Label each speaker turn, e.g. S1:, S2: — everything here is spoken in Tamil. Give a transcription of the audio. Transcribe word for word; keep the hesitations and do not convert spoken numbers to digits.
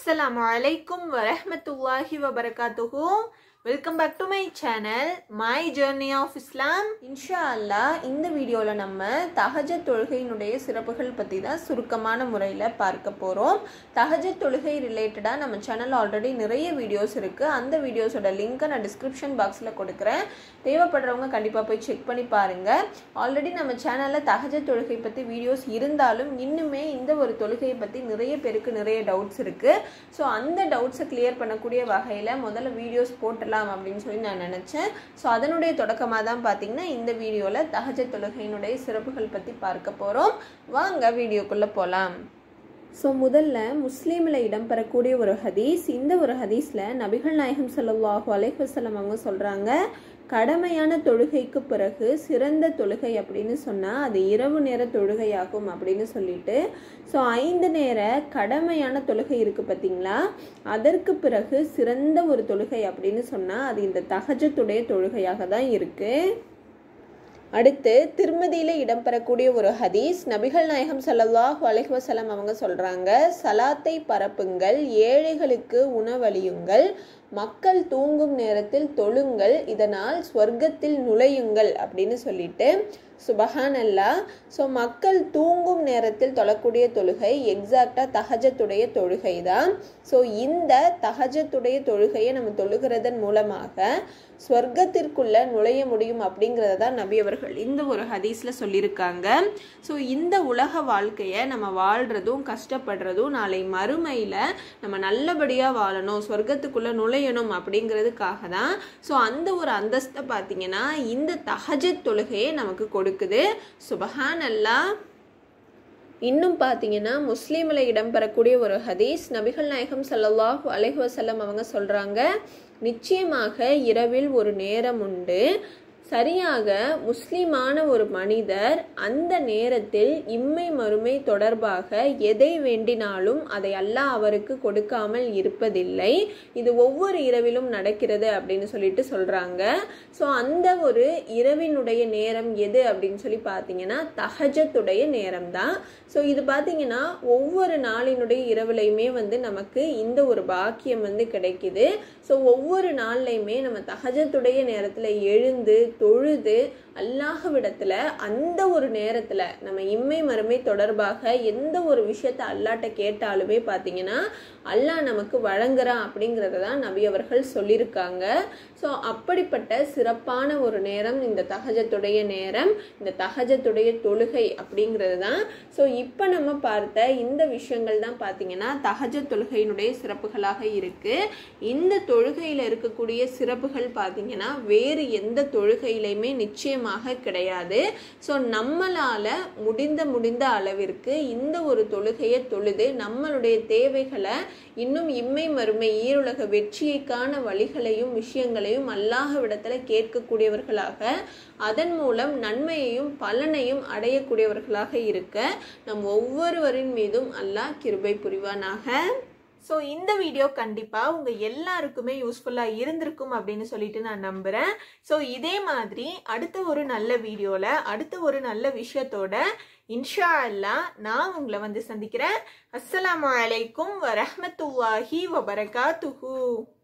S1: Assalamualaikum warahmatullahi wabarakatuh. Welcome back to my channel, My Journey of Islam. இன்ஷாஅல்லா இந்த வீடியோவில் நம்ம தஹஜத் தொழுகையினுடைய சிறப்புகள் பற்றி தான் சுருக்கமான முறையில் பார்க்க போகிறோம். தஹஜத் தொழுகை ரிலேட்டடாக நம்ம சேனல் ஆல்ரெடி நிறைய வீடியோஸ் இருக்குது. அந்த வீடியோஸோட லிங்க்கை நான் டிஸ்கிரிப்ஷன் பாக்ஸில் கொடுக்குறேன். தேவைப்படுறவங்க கண்டிப்பாக போய் செக் பண்ணி பாருங்கள். ஆல்ரெடி நம்ம சேனலில் தஹஜத் தொழுகை பற்றி வீடியோஸ் இருந்தாலும் இன்னுமே இந்த ஒரு தொழுகையை பற்றி நிறைய பேருக்கு நிறைய டவுட்ஸ் இருக்குது. ஸோ அந்த டவுட்ஸை கிளியர் பண்ணக்கூடிய வகையில் முதல்ல வீடியோஸ் போட்டு அப்படின்னு சொல்லி நான் நினைச்சேன். ஸோ அதனுடைய தொடக்கமாக தான் பார்த்தீங்கன்னா இந்த வீடியோவில் தஹஜத் தொழுகையினுடைய சிறப்புகள் பற்றி பார்க்க போகிறோம். வாங்க வீடியோக்குள்ளே போகலாம். ஸோ முதல்ல முஸ்லீமில் இடம்பெறக்கூடிய ஒரு ஹதீஸ். இந்த ஒரு ஹதீஸில் நபிகள் நாயகம் ஸல்லல்லாஹு அலைஹி வஸல்லம் அவங்க சொல்கிறாங்க, கடமையான தொழுகைக்கு பிறகு சிறந்த தொழுகை அப்படின்னு சொன்னால் அது இரவு நேர தொழுகையாகும் அப்படின்னு சொல்லிட்டு, ஸோ ஐந்து நேர கடமையான தொழுகை இருக்குது பார்த்தீங்களா, அதற்கு பிறகு சிறந்த ஒரு தொழுகை அப்படின்னு சொன்னால் அது இந்த தஹஜத்துடைய தொழுகையாக தான் இருக்குது. அடுத்து திருமதியில் இடம்பெறக்கூடிய ஒரு ஹதீஸ். நபிகள் நாயகம் ஸல்லல்லாஹு அலைஹி வஸல்லம் அவங்க சொல்கிறாங்க, சலாத்தை பரப்புங்கள், ஏழைகளுக்கு உணவளியுங்கள், மக்கள் தூங்கும் நேரத்தில் தொழுங்கள், இதனால் ஸ்வர்க்கத்தில் நுழையுங்கள் அப்படின்னு சொல்லிட்டு, சுபஹான் அல்லா. ஸோ மக்கள் தூங்கும் நேரத்தில் தொழக்கூடிய தொழுகை எக்ஸாக்டாக தஹஜத்துடைய தொழுகை தான். ஸோ இந்த தஹஜத்துடைய தொழுகையை நம்ம தொழுகிறதன் மூலமாக ஸ்வர்க்கத்திற்குள்ள நுழைய முடியும் அப்படிங்கிறத தான் நபி அவர்கள் இந்த ஒரு ஹதீஸில் சொல்லியிருக்காங்க. ஸோ இந்த உலக வாழ்க்கையை நம்ம வாழ்கிறதும் கஷ்டப்படுறதும் நாளை மறுமையில் நம்ம நல்லபடியாக வாழணும், ஸ்வர்க்கத்துக்குள்ளே நுழையணும் அப்படிங்கிறதுக்காக தான். ஸோ அந்த ஒரு அந்தஸ்தை பார்த்தீங்கன்னா இந்த தஹஜத் தொழுகையை நமக்கு கொடுக்குது. சுபஹான் அல்லாஹ். இன்னும் பார்த்தீங்கன்னா முஸ்லீமில் இடம்பெறக்கூடிய ஒரு ஹதீஸ். நபிகள் நாயகம் ஸல்லல்லாஹு அலைஹி வஸல்லம் அவங்க சொல்கிறாங்க, நிச்சயமாக இரவில் ஒரு நேரம் உண்டு, சரியாக முஸ்லிமான ஒரு மனிதர் அந்த நேரத்தில் இம்மை மறுமை தொடர்பாக எதை வேண்டினாலும் அதை அல்லாஹ் அவருக்கு கொடுக்காமல் இருப்பதில்லை. இது ஒவ்வொரு இரவிலும் நடக்கிறது அப்படின்னு சொல்லிட்டு சொல்றாங்க. ஸோ அந்த ஒரு இரவினுடைய நேரம் எது அப்படின்னு சொல்லி பார்த்தீங்கன்னா தஹஜத்துடைய நேரம் தான். ஸோ இது பார்த்தீங்கன்னா ஒவ்வொரு நாளினுடைய இரவுலையுமே வந்து நமக்கு இந்த ஒரு பாக்கியம் வந்து கிடைக்குது. ஸோ ஒவ்வொரு நாள்லையுமே நம்ம தஹஜத்துடைய நேரத்தில் எழுந்து தொழுது அல்லாஹ்விடத்துல அந்த ஒரு நேரத்துல நம்ம இம்மை மறுமை தொடர்பாக எந்த ஒரு விஷயத்த அல்லாட்ட கேட்டாலுமே பார்த்தீங்கன்னா அல்லாஹ் நமக்கு வழங்குறான் அப்படிங்கிறத தான் நபி அவர்கள் சொல்லியிருக்காங்க. ஸோ அப்படிப்பட்ட சிறப்பான ஒரு நேரம் இந்த தஹஜத்துடைய நேரம், இந்த தஹஜத்துடைய தொழுகை அப்படிங்கிறது தான். ஸோ இப்போ நம்ம பார்த்த இந்த விஷயங்கள் தான் பார்த்தீங்கன்னா தஹஜத் தொழுகையினுடைய சிறப்புகளாக இருக்கு. இந்த தொழுகையில் இருக்கக்கூடிய சிறப்புகள் பார்த்தீங்கன்னா வேறு எந்த தொழுகையிலையுமே நிச்சயமாக கிடையாது. ஸோ நம்மளால முடிந்த முடிந்த அளவிற்கு இந்த ஒரு தொழுகையை தொழுது நம்மளுடைய தேவைகளை இன்னும் இம்மை மறுமை ஈருலக வெற்றியைக்கான வழிகளையும் விஷயங்களையும் அல்லாஹ்விடத்துல கேட்கக்கூடியவர்களாக, அதன் மூலம் நன்மையையும் பலனையும் அடையக்கூடியவர்களாக இருக்க நம் ஒவ்வொருவரின் மீதும் அல்லாஹ் கிருபை புரிவானாக. ஸோ இந்த வீடியோ கண்டிப்பாக உங்கள் எல்லாருக்குமே யூஸ்ஃபுல்லாக இருந்திருக்கும் அப்படின்னு சொல்லிட்டு நான் நம்புகிறேன். ஸோ இதே மாதிரி அடுத்த ஒரு நல்ல வீடியோவில் அடுத்த ஒரு நல்ல விஷயத்தோட இன்ஷா அல்லாஹ் நான் உங்களை வந்து சந்திக்கிறேன். அஸ்ஸலாமு அலைக்கும் வரஹ்மத்துல்லாஹி வபரகாத்துஹு.